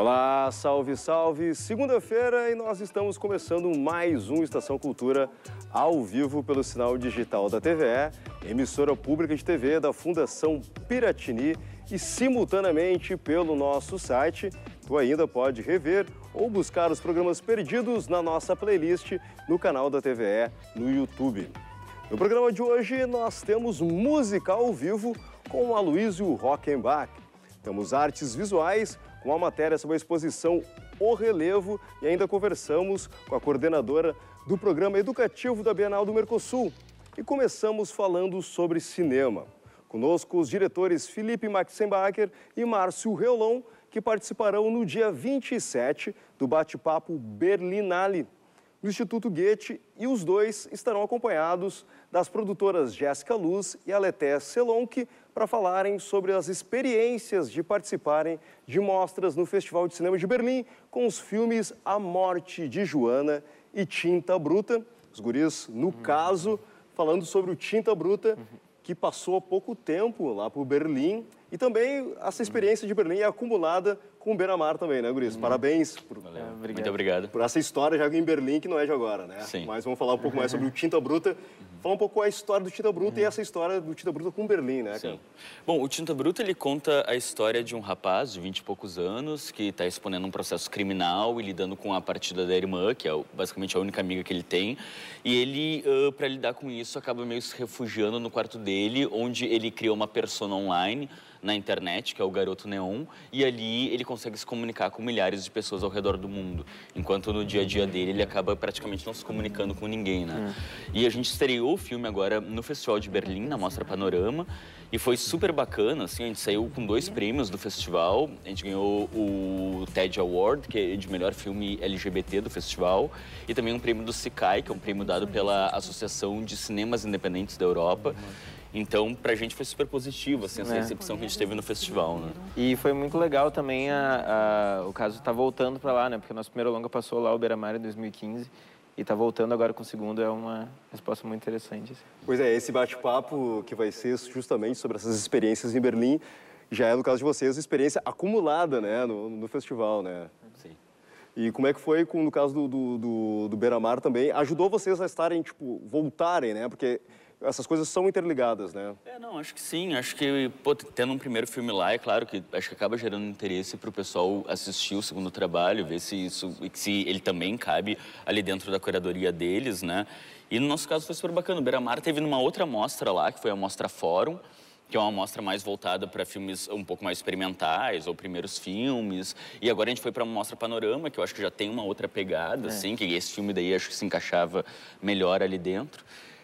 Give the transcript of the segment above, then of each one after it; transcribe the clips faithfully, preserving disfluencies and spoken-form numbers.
Olá, salve, salve! Segunda-feira e nós estamos começando mais um Estação Cultura ao vivo pelo sinal digital da T V E, emissora pública de T V da Fundação Piratini e simultaneamente pelo nosso site. Tu ainda pode rever ou buscar os programas perdidos na nossa playlist no canal da T V E no YouTube. No programa de hoje nós temos música ao vivo com o Aloysio Rockenbach. Temos artes visuais com a matéria sobre a exposição O Relevo e ainda conversamos com a coordenadora do programa educativo da Bienal do Mercosul. E começamos falando sobre cinema. Conosco os diretores Felipe Maxenbacher e Márcio Reolon, que participarão no dia vinte e sete do bate-papo Berlinale, no Instituto Goethe, e os dois estarão acompanhados das produtoras Jéssica Luz e Aleté Selonck para falarem sobre as experiências de participarem de mostras no Festival de Cinema de Berlim com os filmes A Morte de Joana e Tinta Bruta. Os guris, no caso, falando sobre o Tinta Bruta, que passou há pouco tempo lá por Berlim. E também essa experiência de Berlim é acumulada com o Beira-Mar também, né, guris? Parabéns por, Valeu. Obrigado. Muito obrigado. por essa história já em Berlim, que não é de agora, né? Sim. Mas vamos falar um pouco mais sobre o Tinta Bruta. Falar um pouco a história do Tinta Bruta e essa história do Tinta Bruta com Berlim, né? Sim. Bom, o Tinta Bruta, ele conta a história de um rapaz de vinte e poucos anos que está exponendo um processo criminal e lidando com a partida da irmã, que é basicamente a única amiga que ele tem. E ele, uh, para lidar com isso, acaba meio se refugiando no quarto dele, onde ele cria uma persona online na internet, que é o Garoto Neon, e ali ele consegue se comunicar com milhares de pessoas ao redor do mundo, enquanto no dia a dia dele ele acaba praticamente não se comunicando com ninguém, né? Hum. E a gente estreou o filme agora no Festival de Berlim, na Mostra Panorama, e foi super bacana, assim, a gente saiu com dois prêmios do festival, a gente ganhou o TED Award, que é de melhor filme L G B T do festival, e também um prêmio do SICAI, que é um prêmio dado pela Associação de Cinemas Independentes da Europa. Então, pra gente foi super positivo, assim, essa recepção que a gente teve no festival, né? E foi muito legal também a, a, o caso tá voltando pra lá, né? Porque o nosso primeiro longa passou lá, o Beira-Mar, em dois mil e quinze. E tá voltando agora com o segundo, é uma resposta muito interessante. Assim. Pois é, esse bate-papo que vai ser justamente sobre essas experiências em Berlim, já é, no caso de vocês, experiência acumulada, né, no, no festival, né? Sim. E como é que foi, com, no caso do, do, do, do Beira-Mar também? Ajudou vocês a estarem, tipo, voltarem, né? Porque essas coisas são interligadas, né? É, não, acho que sim. Acho que, pô, tendo um primeiro filme lá, é claro que acho que acaba gerando interesse para o pessoal assistir o segundo trabalho, ver se isso, se ele também cabe ali dentro da curadoria deles, né? E no nosso caso foi super bacana. O Beira-Mar teve numa outra mostra lá, que foi a Mostra Fórum, que é uma mostra mais voltada para filmes um pouco mais experimentais, ou primeiros filmes. E agora a gente foi para uma Mostra Panorama, que eu acho que já tem uma outra pegada, é. assim, que esse filme daí acho que se encaixava melhor ali dentro.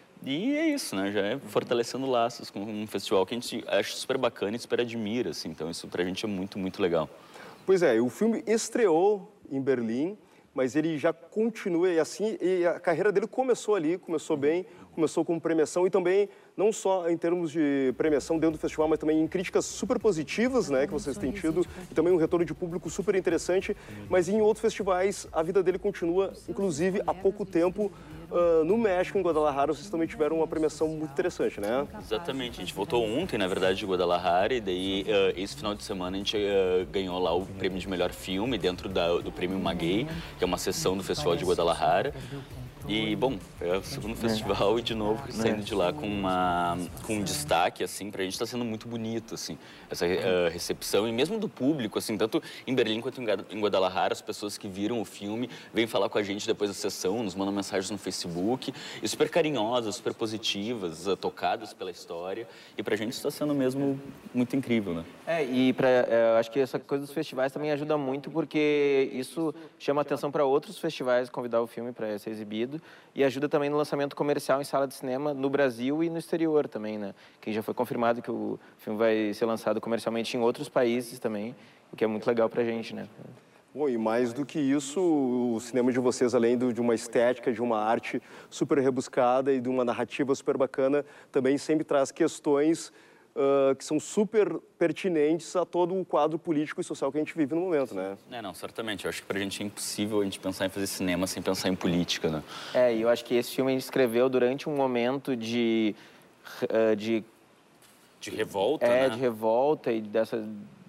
E é isso, né? Já é fortalecendo laços com um festival que a gente acha super bacana e super admira, assim. Então isso pra gente é muito, muito legal. Pois é, o filme estreou em Berlim, mas ele já continua e assim, e a carreira dele começou ali, começou bem, começou com premiação e também não só em termos de premiação dentro do festival, mas também em críticas super positivas, né, que vocês têm tido, e também um retorno de público super interessante, mas em outros festivais a vida dele continua, inclusive há pouco tempo, Uh, no México, em Guadalajara, vocês também tiveram uma premiação muito interessante, né? Exatamente. A gente voltou ontem, na verdade, de Guadalajara, e daí, uh, esse final de semana, a gente uh, ganhou lá o prêmio de melhor filme dentro da, do Prêmio Maguey, que é uma sessão do Festival de Guadalajara. E, bom, é o segundo festival e, de novo, saindo de lá com, uma, com um destaque, assim, pra gente tá sendo muito bonito, assim, essa uh, recepção. E mesmo do público, assim, tanto em Berlim quanto em Guadalajara, as pessoas que viram o filme vêm falar com a gente depois da sessão, nos mandam mensagens no Facebook, e super carinhosas, super positivas, uh, tocadas pela história. E pra gente está sendo mesmo muito incrível, né? É, e pra, eu acho que essa coisa dos festivais também ajuda muito, porque isso chama atenção para outros festivais convidar o filme para ser exibido. E ajuda também no lançamento comercial em sala de cinema no Brasil e no exterior também, né? Que já foi confirmado que o filme vai ser lançado comercialmente em outros países também, o que é muito legal pra gente, né? Bom, e mais do que isso, o cinema de vocês, além de uma estética, de uma arte super rebuscada e de uma narrativa super bacana, também sempre traz questões Uh, que são super pertinentes a todo o quadro político e social que a gente vive no momento, né? É, não, certamente. Eu acho que pra gente é impossível a gente pensar em fazer cinema sem pensar em política, né? É, e eu acho que esse filme a gente escreveu durante um momento de... Uh, de, de revolta, é, né? de revolta e dessa...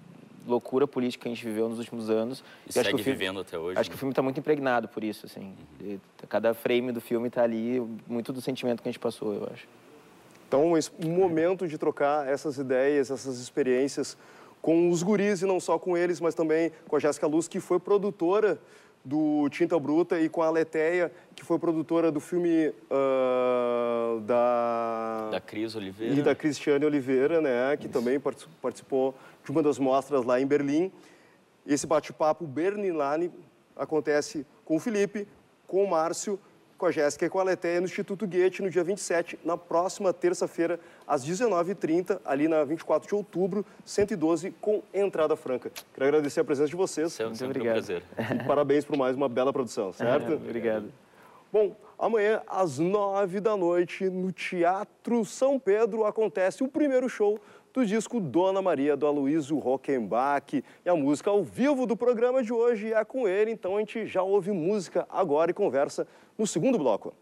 loucura política que a gente viveu nos últimos anos. E eu segue acho que o filme, vivendo até hoje. Acho né? que o filme está muito impregnado por isso, assim. E cada frame do filme está ali, muito do sentimento que a gente passou, eu acho. Então, um momento de trocar essas ideias, essas experiências com os guris, e não só com eles, mas também com a Jéssica Luz, que foi produtora do Tinta Bruta, e com a Letéia, que foi produtora do filme uh, da... Da Cris Oliveira. E da Cristiane Oliveira, né, que Isso. também participou de uma das mostras lá em Berlim. Esse bate-papo Berlinale acontece com o Felipe, com o Márcio, com a Jéssica e com a Letéia no Instituto Goethe, no dia vinte e sete, na próxima terça-feira, às dezenove e trinta, ali na vinte e quatro de outubro, cento e doze, com entrada franca. Quero agradecer a presença de vocês. Muito obrigado. Um prazer. E parabéns por mais uma bela produção, certo? Obrigado. Bom, amanhã, às nove da noite, no Teatro São Pedro, acontece o primeiro show do disco Dona Maria, do Aloysio Rockenbach. E a música ao vivo do programa de hoje é com ele, então a gente já ouve música agora e conversa no segundo bloco.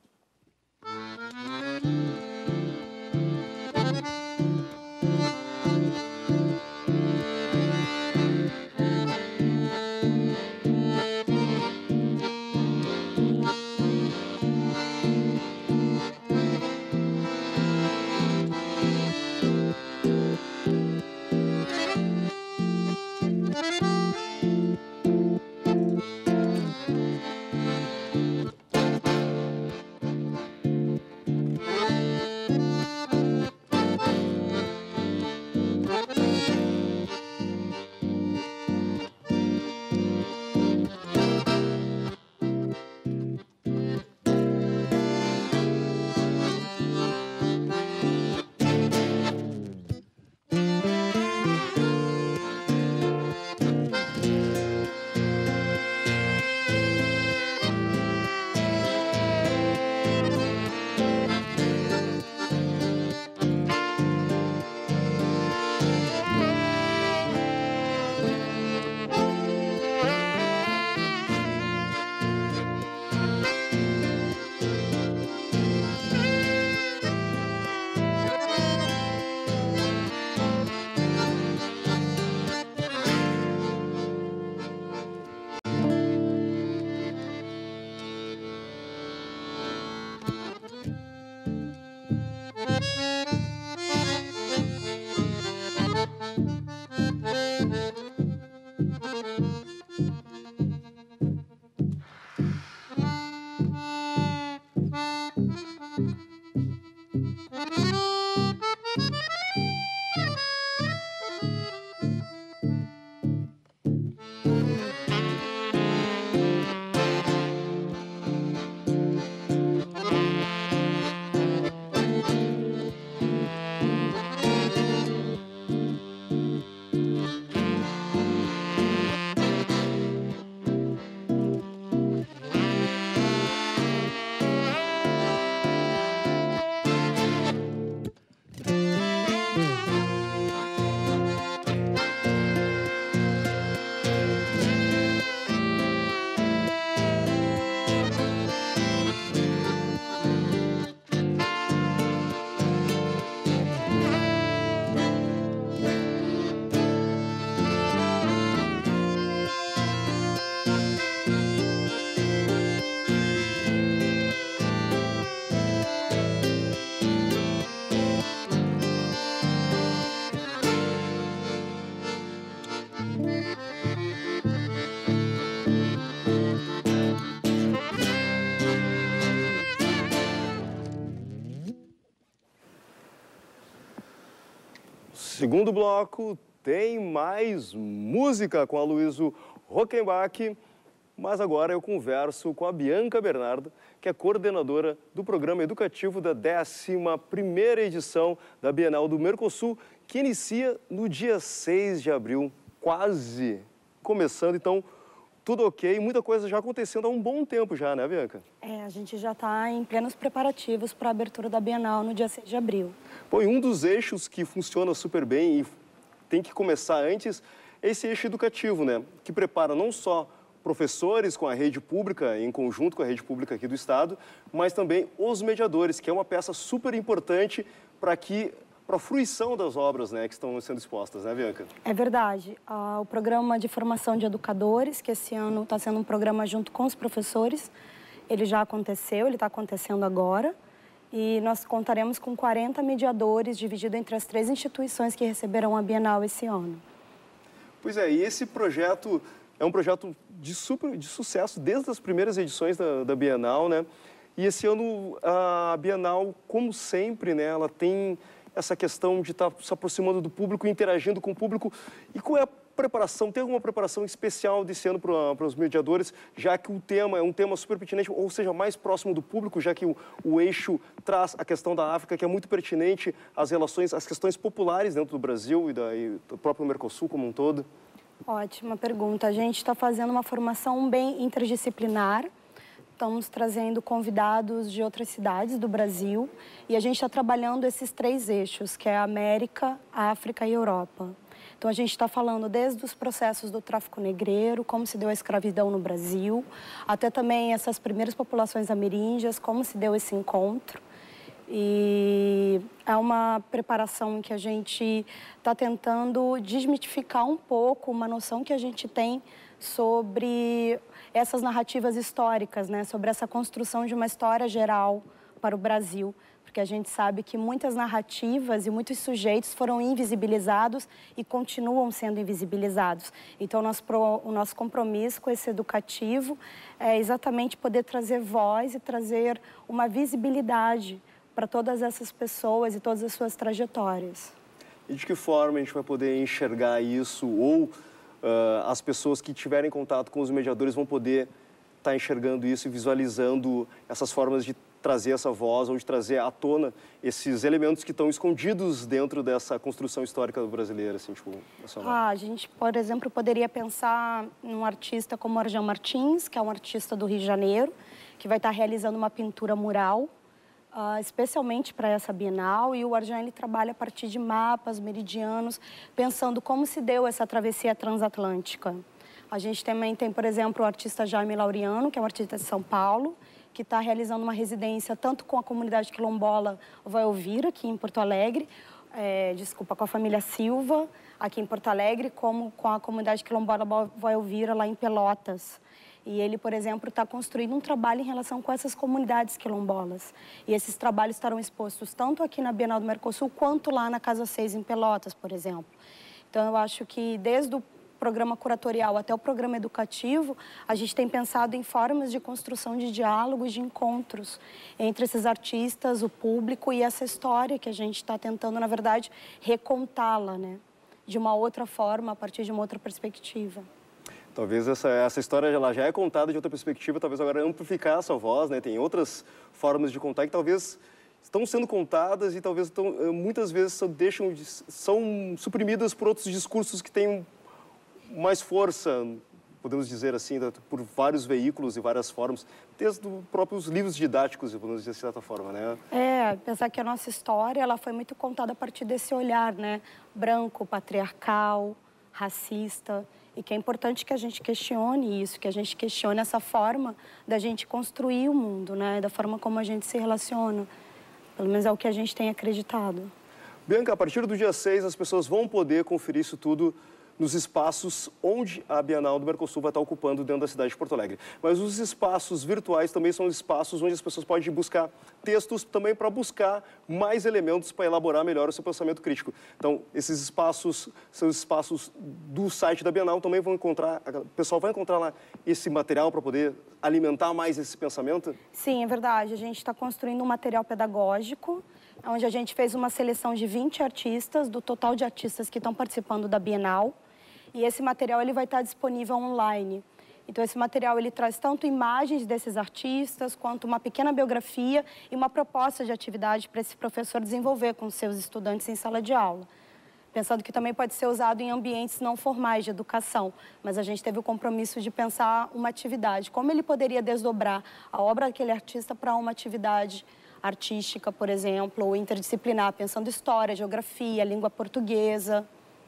Segundo bloco, tem mais música com a Aloysio Rockenbach, mas agora eu converso com a Bianca Bernardo, que é coordenadora do programa educativo da décima primeira edição da Bienal do Mercosul, que inicia no dia seis de abril, quase começando, então tudo ok, muita coisa já acontecendo há um bom tempo já, né, Bianca? É, a gente já está em plenos preparativos para a abertura da Bienal no dia seis de abril. Bom, e um dos eixos que funciona super bem e tem que começar antes é esse eixo educativo, né? Que prepara não só professores com a rede pública, em conjunto com a rede pública aqui do Estado, mas também os mediadores, que é uma peça super importante para que para a fruição das obras, né, que estão sendo expostas, né, Bianca? É verdade. Ah, o programa de formação de educadores, que esse ano está sendo um programa junto com os professores, ele já aconteceu, ele está acontecendo agora. E nós contaremos com quarenta mediadores, dividido entre as três instituições que receberão a Bienal esse ano. Pois é, e esse projeto é um projeto de, super, de sucesso desde as primeiras edições da, da Bienal, né? E esse ano a Bienal, como sempre, né, ela tem essa questão de estar se aproximando do público, interagindo com o público. E qual é a preparação? Tem alguma preparação especial desse ano para, para os mediadores, já que o tema é um tema super pertinente, ou seja, mais próximo do público, já que o, o eixo traz a questão da África, que é muito pertinente às relações, às questões populares dentro do Brasil e, da, e do próprio Mercosul como um todo? Ótima pergunta. A gente está fazendo uma formação bem interdisciplinar. Estamos trazendo convidados de outras cidades do Brasil e a gente está trabalhando esses três eixos, que é a América, África e Europa. Então, a gente está falando desde os processos do tráfico negreiro, como se deu a escravidão no Brasil, até também essas primeiras populações ameríndias, como se deu esse encontro. E é uma preparação em que a gente está tentando desmitificar um pouco uma noção que a gente tem sobre essas narrativas históricas, né? Sobre essa construção de uma história geral para o Brasil. Porque a gente sabe que muitas narrativas e muitos sujeitos foram invisibilizados e continuam sendo invisibilizados. Então, o nosso, pro, o nosso compromisso com esse educativo é exatamente poder trazer voz e trazer uma visibilidade para todas essas pessoas e todas as suas trajetórias. E de que forma a gente vai poder enxergar isso? Ou uh, as pessoas que tiverem contato com os mediadores vão poder estar enxergando isso e visualizando essas formas de trazer essa voz ou de trazer à tona esses elementos que estão escondidos dentro dessa construção histórica brasileira, assim, tipo, nacional? Ah, a gente, por exemplo, poderia pensar num artista como Arjan Martins, que é um artista do Rio de Janeiro, que vai estar realizando uma pintura mural, uh, especialmente para essa Bienal, e o Arjan, ele trabalha a partir de mapas meridianos, pensando como se deu essa travessia transatlântica. A gente também tem, por exemplo, o artista Jaime Laureano, que é um artista de São Paulo, que está realizando uma residência tanto com a comunidade quilombola Vai Ouvir, aqui em Porto Alegre, é, desculpa, com a família Silva, aqui em Porto Alegre, como com a comunidade quilombola Vai Ouvir, lá em Pelotas. E ele, por exemplo, está construindo um trabalho em relação com essas comunidades quilombolas. E esses trabalhos estarão expostos tanto aqui na Bienal do Mercosul, quanto lá na Casa seis, em Pelotas, por exemplo. Então, eu acho que desde o programa curatorial até o programa educativo, a gente tem pensado em formas de construção de diálogos, de encontros entre esses artistas, o público e essa história que a gente está tentando, na verdade, recontá-la, né? De uma outra forma, a partir de uma outra perspectiva. Talvez essa, essa história ela já é contada de outra perspectiva, talvez agora amplificar essa voz, né? Tem outras formas de contar que talvez estão sendo contadas e talvez estão, muitas vezes são, deixam de, são suprimidas por outros discursos que têm mais força, podemos dizer assim, por vários veículos e várias formas, desde os próprios livros didáticos, podemos dizer de certa forma, né? É, pensar que a nossa história, ela foi muito contada a partir desse olhar, né? Branco, patriarcal, racista, e que é importante que a gente questione isso, que a gente questione essa forma da gente construir o mundo, né? Da forma como a gente se relaciona. Pelo menos é o que a gente tem acreditado. Bianca, a partir do dia seis, as pessoas vão poder conferir isso tudo nos espaços onde a Bienal do Mercosul vai estar ocupando dentro da cidade de Porto Alegre. Mas os espaços virtuais também são espaços onde as pessoas podem buscar textos também para buscar mais elementos para elaborar melhor o seu pensamento crítico. Então, esses espaços são os espaços do site da Bienal, também vão encontrar, o pessoal vai encontrar lá esse material para poder alimentar mais esse pensamento? Sim, é verdade. A gente está construindo um material pedagógico, onde a gente fez uma seleção de vinte artistas, do total de artistas que estão participando da Bienal. E esse material ele vai estar disponível online. Então, esse material ele traz tanto imagens desses artistas, quanto uma pequena biografia e uma proposta de atividade para esse professor desenvolver com seus estudantes em sala de aula. Pensando que também pode ser usado em ambientes não formais de educação, mas a gente teve o compromisso de pensar uma atividade. Como ele poderia desdobrar a obra daquele artista para uma atividade artística, por exemplo, ou interdisciplinar, pensando história, geografia, língua portuguesa.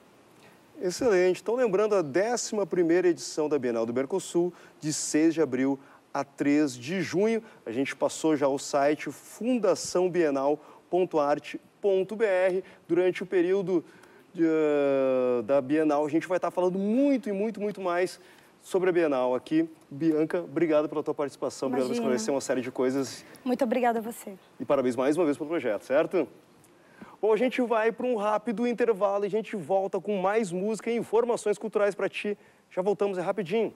Excelente. Então, lembrando a décima primeira edição da Bienal do Mercosul, de seis de abril a três de junho. A gente passou já o site fundação bienal ponto arte ponto b r. Durante o período de, uh, da Bienal, a gente vai estar falando muito e muito, muito mais sobre a Bienal aqui. Bianca, obrigado pela tua participação, Imagina. obrigado por esclarecer uma série de coisas. Muito obrigada a você. E parabéns mais uma vez pelo projeto, certo? Bom, a gente vai para um rápido intervalo e a gente volta com mais música e informações culturais para ti. Já voltamos, é rapidinho.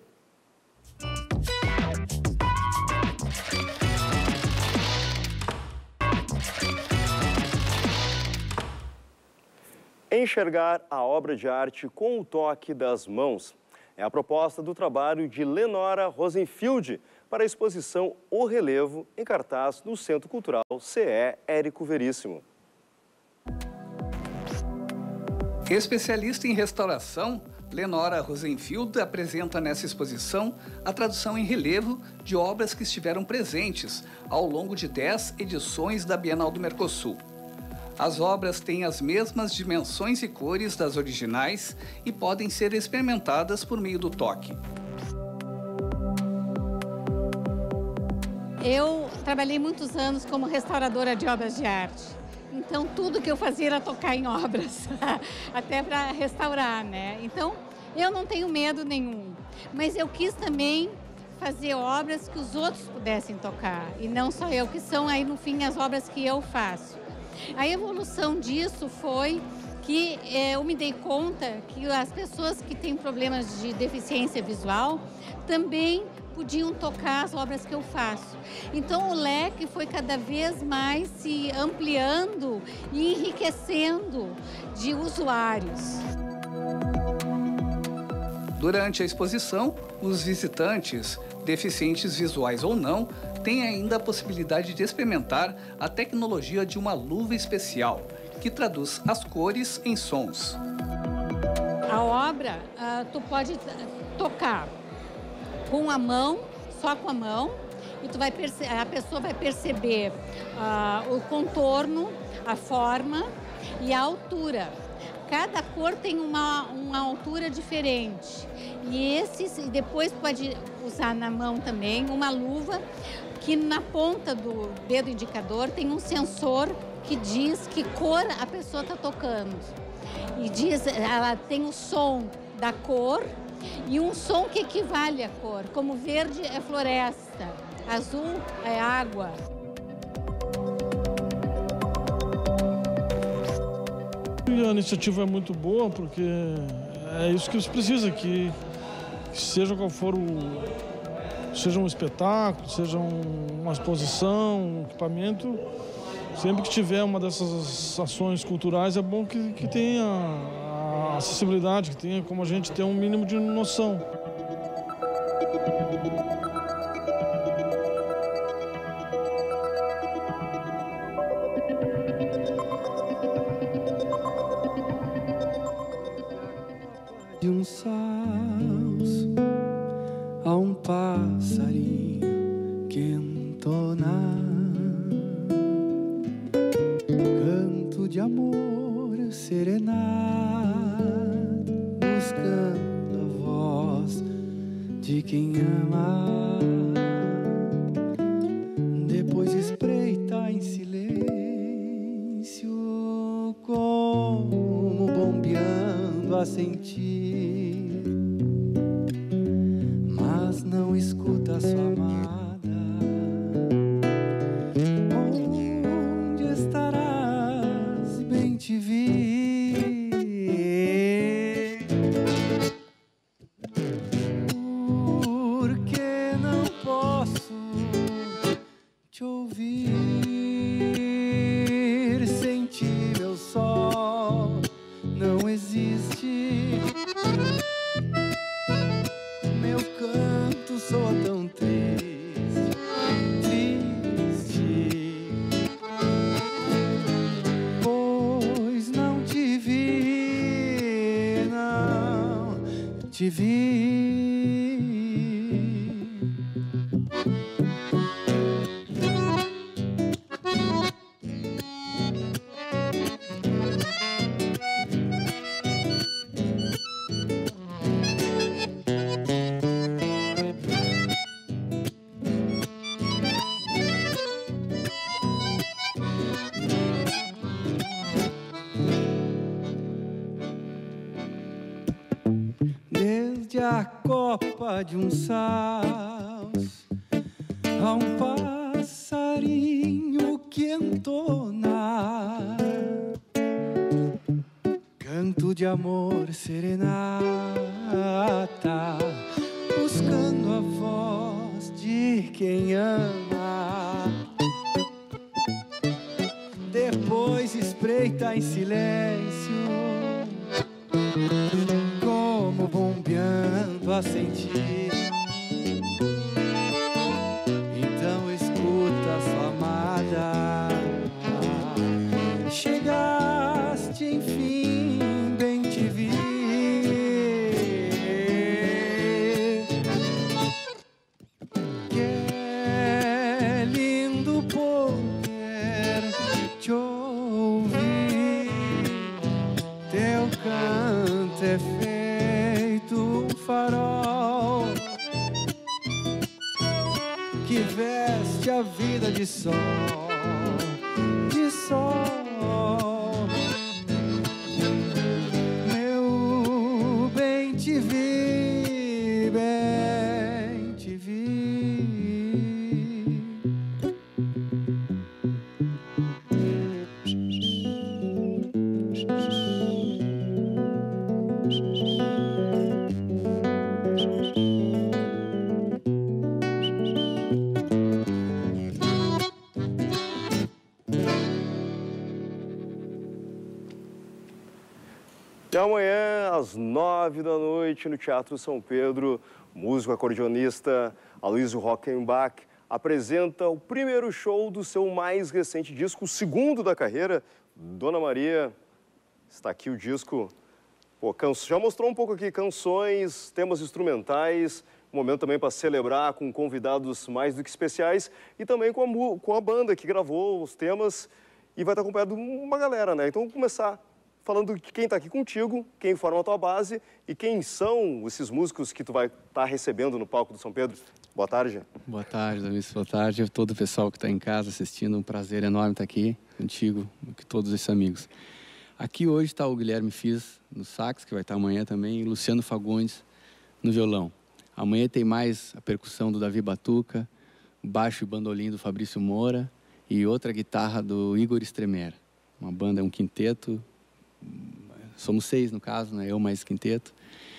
Enxergar a obra de arte com o toque das mãos é a proposta do trabalho de Lenora Rosenfield para a exposição O Relevo, em cartaz no Centro Cultural C E Érico Veríssimo. Especialista em restauração, Lenora Rosenfield apresenta nessa exposição a tradução em relevo de obras que estiveram presentes ao longo de dez edições da Bienal do Mercosul. As obras têm as mesmas dimensões e cores das originais e podem ser experimentadas por meio do toque. Eu trabalhei muitos anos como restauradora de obras de arte. Então, tudo que eu fazia era tocar em obras, até para restaurar, né? Então, eu não tenho medo nenhum. Mas eu quis também fazer obras que os outros pudessem tocar. E não só eu, que são aí, no fim, as obras que eu faço. A evolução disso foi que eh, eu me dei conta que as pessoas que têm problemas de deficiência visual também podiam tocar as obras que eu faço. Então o leque foi cada vez mais se ampliando e enriquecendo de usuários. Durante a exposição, os visitantes, deficientes visuais ou não, têm ainda a possibilidade de experimentar a tecnologia de uma luva especial, que traduz as cores em sons. A obra, uh, tu pode tocar com a mão, só com a mão, e tu vai perce- a pessoa vai perceber uh, o contorno, a forma e a altura. Cada cor tem uma, uma altura diferente. E esse, depois pode usar na mão também uma luva que na ponta do dedo indicador tem um sensor que diz que cor a pessoa está tocando. E diz, ela tem o som da cor e um som que equivale à cor, como verde é floresta, azul é água. E a iniciativa é muito boa porque é isso que eles precisam, que, que seja qual for o... seja um espetáculo, seja um, uma exposição, um equipamento, sempre que tiver uma dessas ações culturais é bom que, que tenha a acessibilidade, que tenha como a gente ter um mínimo de noção. De um salso a um passarinho que entona canto de amor serenado, buscando a voz de quem ama. Depois espreita em silêncio, como bombeando a sentir, mas não escuta sua amada. Onde estarás? Bem te vi. Porque não posso te ouvir, sentir meu sol não existe. Meu canto soa tão triste, triste, pois não te vi, não te vi. copa de um sals, há um passarinho que entona canto de amor serenata, buscando a voz de quem ama. Depois espreita em silêncio, como bombeando a sentir. Então escuta sua amada, chegaste enfim, bem te vi. Que é lindo poder te ouvir, teu canto é feito um farol que veste a vida de sol, de sol. Meu bem te vi, bem te vi. E amanhã, às nove da noite, no Teatro São Pedro, o músico acordeonista Aloysio Rockenbach apresenta o primeiro show do seu mais recente disco, o segundo da carreira, Dona Maria. Está aqui o disco. Pô, can... Já mostrou um pouco aqui canções, temas instrumentais, um momento também para celebrar com convidados mais do que especiais e também com a, mu... com a banda que gravou os temas e vai estar acompanhado de uma galera, né? Então vamos começar falando de quem está aqui contigo, quem forma a tua base e quem são esses músicos que tu vai estar recebendo no palco do São Pedro. Boa tarde. Boa tarde, Luiz. Boa tarde a todo o pessoal que está em casa assistindo. Um prazer enorme estar aqui contigo, com todos esses amigos. Aqui hoje está o Guilherme Fiz no sax, que vai estar amanhã também, e Luciano Fagundes no violão. Amanhã tem mais a percussão do Davi Batuca, baixo e bandolim do Fabrício Moura e outra guitarra do Igor Stremer. Uma banda, um quinteto. Somos seis, no caso, né? Eu mais quinteto.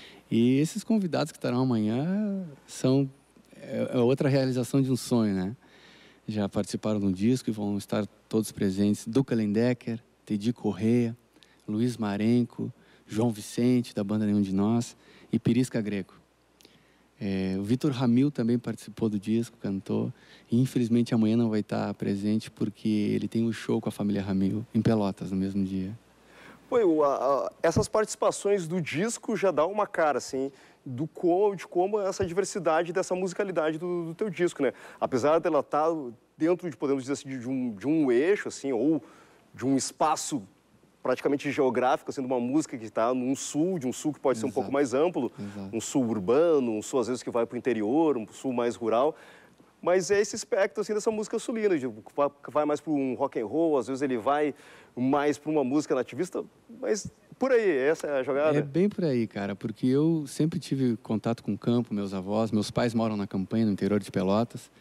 E esses convidados que estarão amanhã são é outra realização de um sonho, né? Já participaram de um disco e vão estar todos presentes. Duca Lendecker, Tedi Correia, Luiz Marenco, João Vicente, da banda Nenhum de Nós, e Pirisca Greco. É, o Vitor Ramil também participou do disco, cantou. E infelizmente amanhã não vai estar presente porque ele tem um show com a família Ramil em Pelotas no mesmo dia. Pô, a, a, essas participações do disco já dá uma cara, assim, do como, de como essa diversidade dessa musicalidade do, do teu disco, né? Apesar dela estar dentro de, podemos dizer assim, de um, de um eixo, assim, ou de um espaço praticamente geográfico, assim, de uma música que está num sul, de um sul que pode Exato. ser um pouco mais amplo, Exato. um sul urbano, um sul às vezes que vai para o interior, um sul mais rural. Mas é esse espectro assim, dessa música sulina, que vai mais para um rock and roll, às vezes ele vai mais para uma música nativista, mas por aí, essa é a jogada? É bem por aí, cara, porque eu sempre tive contato com o campo, meus avós, meus pais moram na campanha, no interior de Pelotas,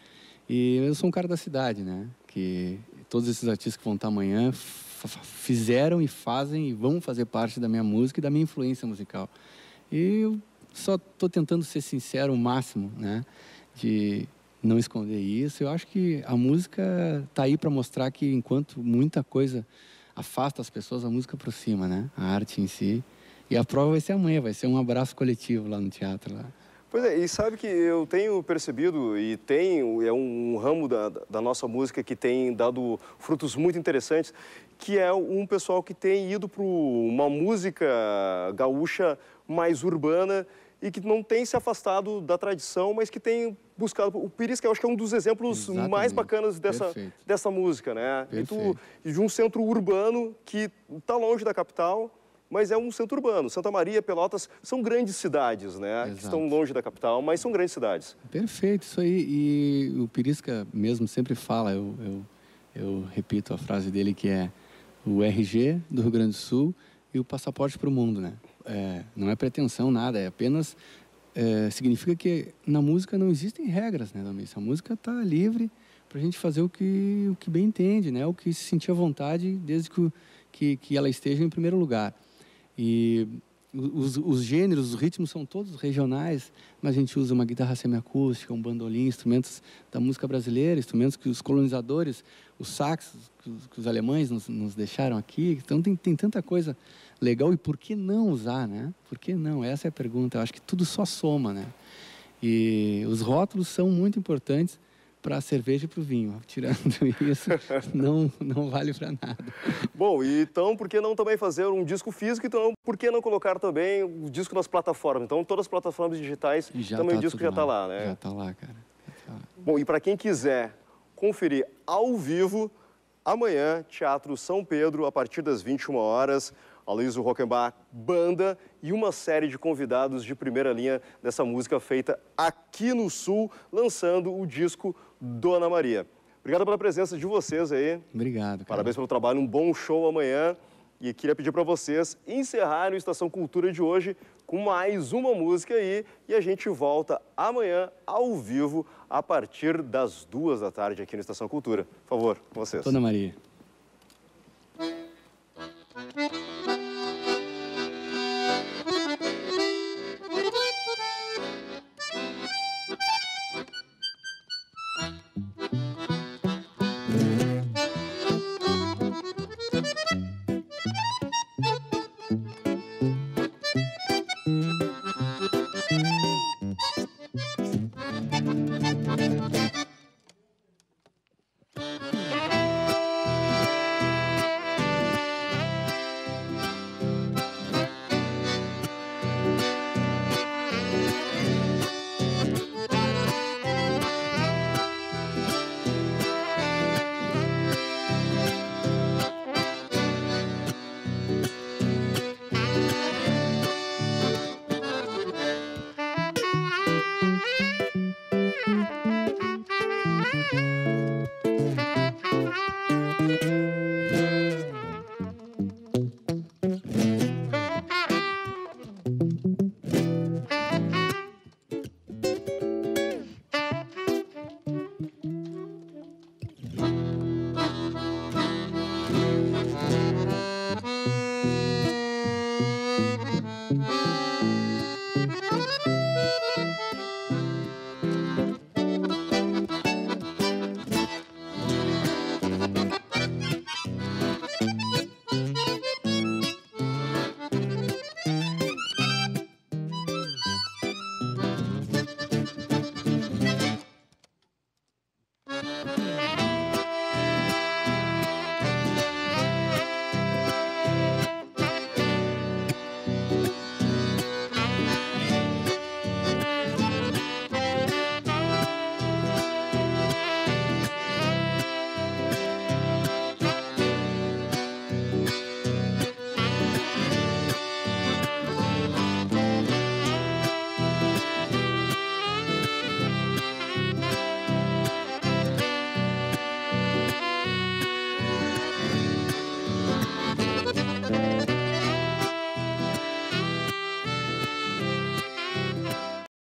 e eu sou um cara da cidade, né, que todos esses artistas que vão estar amanhã fizeram e fazem e vão fazer parte da minha música e da minha influência musical. E eu só estou tentando ser sincero o máximo, né, de não esconder isso. Eu acho que a música está aí para mostrar que enquanto muita coisa afasta as pessoas, a música aproxima, né? A arte em si. E a prova vai ser amanhã, vai ser um abraço coletivo lá no teatro. Lá. Pois é, e sabe que eu tenho percebido, e tem, é um ramo da, da nossa música que tem dado frutos muito interessantes, que é um pessoal que tem ido para uma música gaúcha mais urbana, e que não tem se afastado da tradição, mas que tem buscado... O Pirisca, eu acho que é um dos exemplos Exatamente. mais bacanas dessa, dessa música, né? E, tu, de um centro urbano que está longe da capital, mas é um centro urbano. Santa Maria, Pelotas, são grandes cidades, né? Exato. Que estão longe da capital, mas são grandes cidades. Perfeito, isso aí. E o Pirisca mesmo sempre fala, eu, eu, eu repito a frase dele, que é o R G do Rio Grande do Sul e o passaporte para o mundo, né? É, não é pretensão, nada, é apenas é, significa que na música não existem regras, né, Domice? A música está livre para a gente fazer o que, o que bem entende, né? O que se sentir à vontade, desde que, que, que ela esteja em primeiro lugar. E os, os gêneros, os ritmos são todos regionais, mas a gente usa uma guitarra semiacústica, um bandolim, instrumentos da música brasileira, instrumentos que os colonizadores, os sax, que os, que os alemães nos, nos deixaram aqui. Então tem, tem tanta coisa legal, e por que não usar, né? Por que não? Essa é a pergunta. Eu acho que tudo só soma, né? E os rótulos são muito importantes para a cerveja e para o vinho. Tirando isso, não, não vale para nada. Bom, então por que não também fazer um disco físico? Então por que não colocar também o disco nas plataformas? Então todas as plataformas digitais, Já também tá o disco já está lá, né? Já está lá, cara. Tá lá. Bom, e para quem quiser conferir ao vivo, amanhã, Teatro São Pedro, a partir das vinte e uma horas, Aloysio Rockenbach, banda e uma série de convidados de primeira linha dessa música feita aqui no Sul, lançando o disco Dona Maria. Obrigado pela presença de vocês aí. Obrigado, cara. Parabéns pelo trabalho, um bom show amanhã. E queria pedir para vocês encerrarem o Estação Cultura de hoje com mais uma música aí. E a gente volta amanhã ao vivo a partir das duas da tarde aqui no Estação Cultura. Por favor, com vocês. Dona Maria.